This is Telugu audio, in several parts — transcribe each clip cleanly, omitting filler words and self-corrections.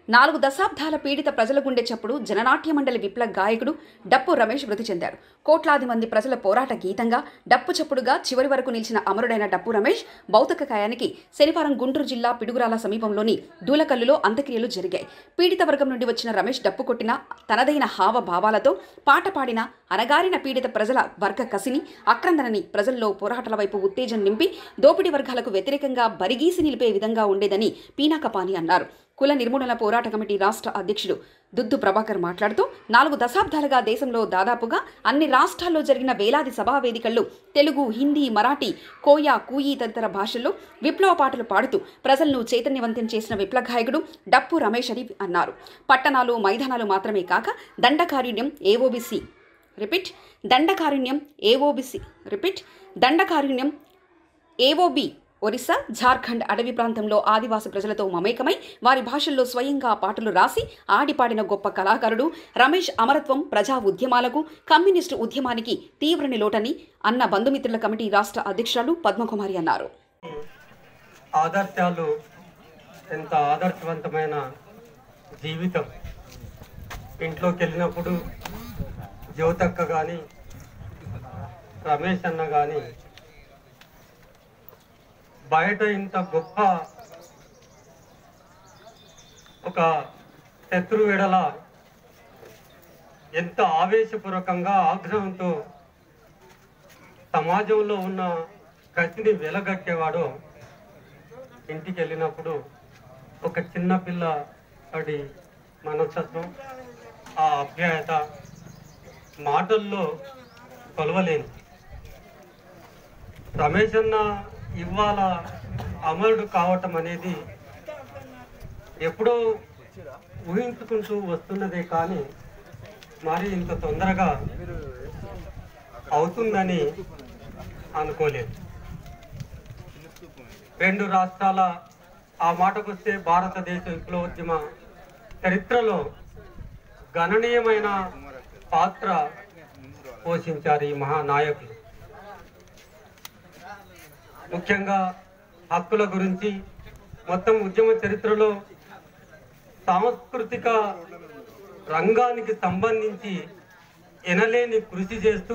4 దశాబ్దాల పీడిత ప్రజల గుండె చప్పుడు జననాట్య మండలి విప్లవ గాయకుడు డప్పు రమేష్ మృతి చెందారు. కోట్లాది మంది ప్రజల పోరాట గీతంగా డప్పు చప్పుడుగా చివరి వరకు నిలిచిన అమరుడైన డప్పు రమేష్ భౌతిక కాయానికి శనివారం గుంటూరు జిల్లా పిడుగురాల సమీపంలోని దూలకల్లులో అంత్యక్రియలు జరిగాయి. పీడిత వర్గం నుండి వచ్చిన రమేష్ డప్పు కొట్టిన తనదైన హావభావాలతో పాట పాడిన అనగారిన పీడిత ప్రజల వర్గ కసిని అక్రందనని ప్రజల్లో పోరాటాల వైపు ఉత్తేజం నింపి దోపిడీ వర్గాలకు వ్యతిరేకంగా బరిగీసి నిలిపే విధంగా ఉండేదని పీనాకపాని అన్నారు. కుల నిర్మూలన పోరాట కమిటీ రాష్ట్ర అధ్యక్షుడు దుద్దు ప్రభాకర్ మాట్లాడుతూ 4 దశాబ్దాలుగా దేశంలో దాదాపుగా అన్ని రాష్ట్రాల్లో జరిగిన వేలాది సభా వేదికల్లో తెలుగు, హిందీ, మరాఠీ, కోయా, కూయి తదితర భాషల్లో విప్లవ పాటలు పాడుతూ ప్రజలను చైతన్యవంతం చేసిన విప్లవ గాయకుడు డప్పు రమేష్ అని అన్నారు. పట్టణాలు, మైదానాలు మాత్రమే కాక దండకారుణ్యం ఏఓబి ఒరిస్సా, ఝార్ఖండ్ అడవి ప్రాంతంలో ఆదివాసి ప్రజలతో మమేకమై వారి భాషల్లో స్వయంగా పాటలు రాసి ఆడిపాడిన గొప్ప కళాకారుడు రమేష్ అమరత్వం ప్రజా ఉద్యమాలకు, కమ్యూనిస్టు ఉద్యమానికి తీవ్రని లోటని అన్న బంధుమిత్రుల కమిటీ రాష్ట్ర అధ్యక్షురాలు పద్మకుమారి అన్నారు. ఆదర్శాలు ఎంత ఆదర్శవంతమైన జీవితం. ఇంట్లోకి వెళ్ళినప్పుడు జ్యోతక్క కానీ రమేష్ అన్న కానీ బయట ఇంత గొప్ప ఒక శత్రు వెడల ఎంత ఆవేశపూర్వకంగా ఆగ్రహంతో సమాజంలో ఉన్న కసిని వెలగట్టేవాడో ఇంటికి వెళ్ళినప్పుడు ఒక చిన్న పిల్లడి మనస్తత్వం, ఆ ఆప్యాయత మాటల్లో కొలవలేను. రమేష్ అన్న ఇవాళ అమరుడు కావటం అనేది ఎప్పుడో ఊహించుకుంటూ వస్తున్నదే కానీ మరి ఇంత తొందరగా అవుతుందని అనుకోలేదు. 2 రాష్ట్రాల ఆ మాటకొస్తే భారతదేశ విప్లవోద్యమ చరిత్రలో గణనీయమైన పాత్ర పోషించారు ఈ మహానాయకులు. ముఖ్యంగా హక్కుల గురించి మొత్తం ఉద్యమ చరిత్రలో సాంస్కృతిక రంగానికి సంబంధించి ఎనలేని కృషి చేస్తూ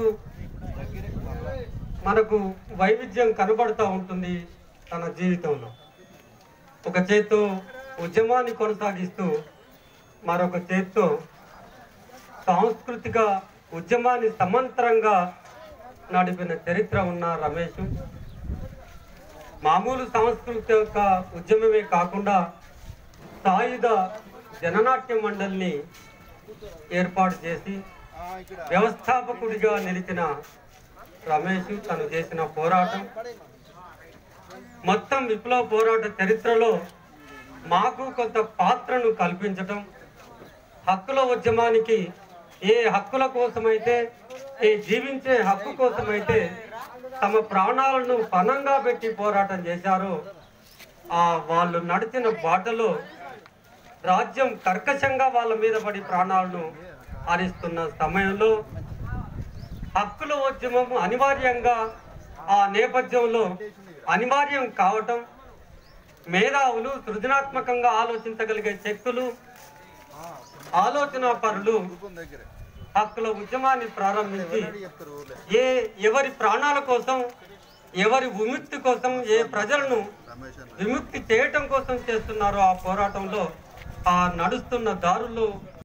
మనకు వైవిధ్యం కనబడుతూ ఉంటుంది తన జీవితంలో. ఒక చేత్తో ఉద్యమాన్ని కొనసాగిస్తూ మరొక చేత్తో సాంస్కృతిక ఉద్యమాన్ని సమాంతరంగా నడిపిన చరిత్ర ఉన్న రమేష్ మామూలు సాంస్కృతిక ఉద్యమమే కాకుండా సాయుధ జననాట్య మండలిని ఏర్పాటు చేసి వ్యవస్థాపకుడిగా నిలిచిన రమేష్ తను చేసిన పోరాటం మొత్తం విప్లవ పోరాట చరిత్రలో మాకు కొంత పాత్రను కల్పించటం, హక్కుల ఉద్యమానికి ఏ హక్కుల కోసమైతే, ఏ జీవించే హక్కు కోసమైతే తమ ప్రాణాలను పణంగా పెట్టి పోరాటం చేశారో వాళ్ళు నడిచిన బాటలో రాజ్యం కర్కశంగా వాళ్ళ మీద పడి ప్రాణాలను హరిస్తున్న సమయంలో హక్కుల ఉద్యమం అనివార్యంగా ఆ నేపథ్యంలో అనివార్యం కావటం, మేధావులు, సృజనాత్మకంగా ఆలోచించగలిగే శక్తులు, ఆలోచనా పరులు హక్కుల ఉద్యమాన్ని ప్రారంభించి ఎవరి ప్రాణాల కోసం, ఎవరి విముక్తి కోసం, ఏ ప్రజలను విముక్తి చేయటం కోసం చేస్తున్నారో ఆ పోరాటంలో ఆ నడుస్తున్న దారుల్లో